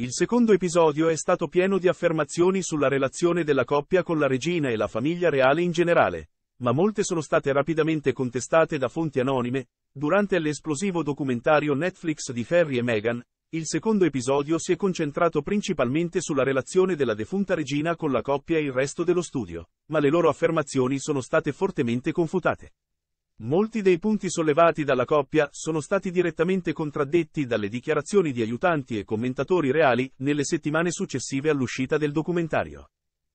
Il secondo episodio è stato pieno di affermazioni sulla relazione della coppia con la regina e la famiglia reale in generale, ma molte sono state rapidamente contestate da fonti anonime. Durante l'esplosivo documentario Netflix di Harry e Meghan, il secondo episodio si è concentrato principalmente sulla relazione della defunta regina con la coppia e il resto dello studio, ma le loro affermazioni sono state fortemente confutate. Molti dei punti sollevati dalla coppia sono stati direttamente contraddetti dalle dichiarazioni di aiutanti e commentatori reali nelle settimane successive all'uscita del documentario.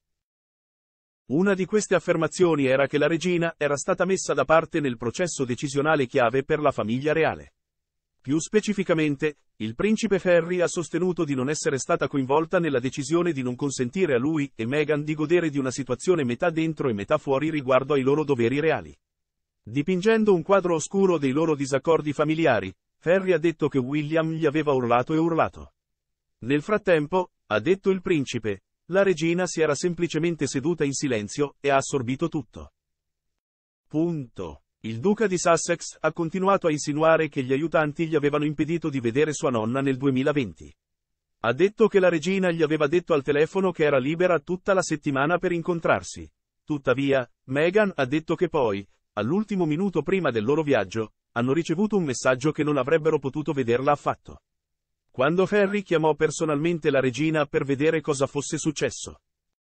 Una di queste affermazioni era che la regina era stata messa da parte nel processo decisionale chiave per la famiglia reale. Più specificamente, il principe Harry ha sostenuto di non essere stata coinvolta nella decisione di non consentire a lui e Meghan di godere di una situazione metà dentro e metà fuori riguardo ai loro doveri reali. Dipingendo un quadro oscuro dei loro disaccordi familiari, Harry ha detto che William gli aveva urlato e urlato. Nel frattempo, ha detto il principe, la regina si era semplicemente seduta in silenzio e ha assorbito tutto. Punto. Il duca di Sussex ha continuato a insinuare che gli aiutanti gli avevano impedito di vedere sua nonna nel 2020. Ha detto che la regina gli aveva detto al telefono che era libera tutta la settimana per incontrarsi. Tuttavia, Meghan ha detto che poi, all'ultimo minuto prima del loro viaggio, hanno ricevuto un messaggio che non avrebbero potuto vederla affatto. Quando Harry chiamò personalmente la regina per vedere cosa fosse successo,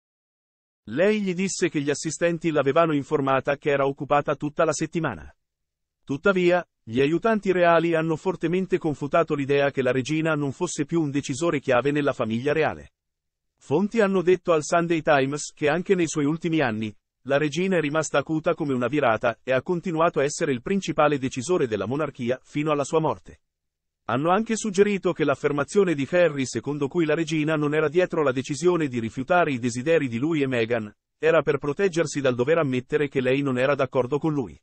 lei gli disse che gli assistenti l'avevano informata che era occupata tutta la settimana. Tuttavia, gli aiutanti reali hanno fortemente confutato l'idea che la regina non fosse più un decisore chiave nella famiglia reale. Fonti hanno detto al Sunday Times che anche nei suoi ultimi anni, la regina è rimasta acuta come una virata e ha continuato a essere il principale decisore della monarchia fino alla sua morte. Hanno anche suggerito che l'affermazione di Harry secondo cui la regina non era dietro la decisione di rifiutare i desideri di lui e Meghan, era per proteggersi dal dover ammettere che lei non era d'accordo con lui.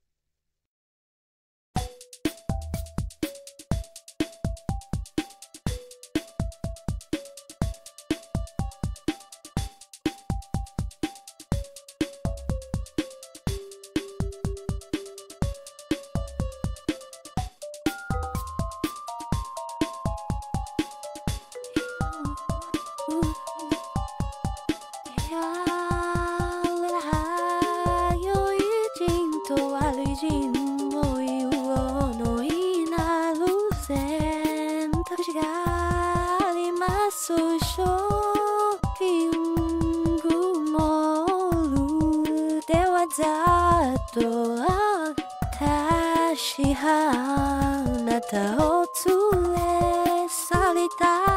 다시 하나 더 둘레 살리다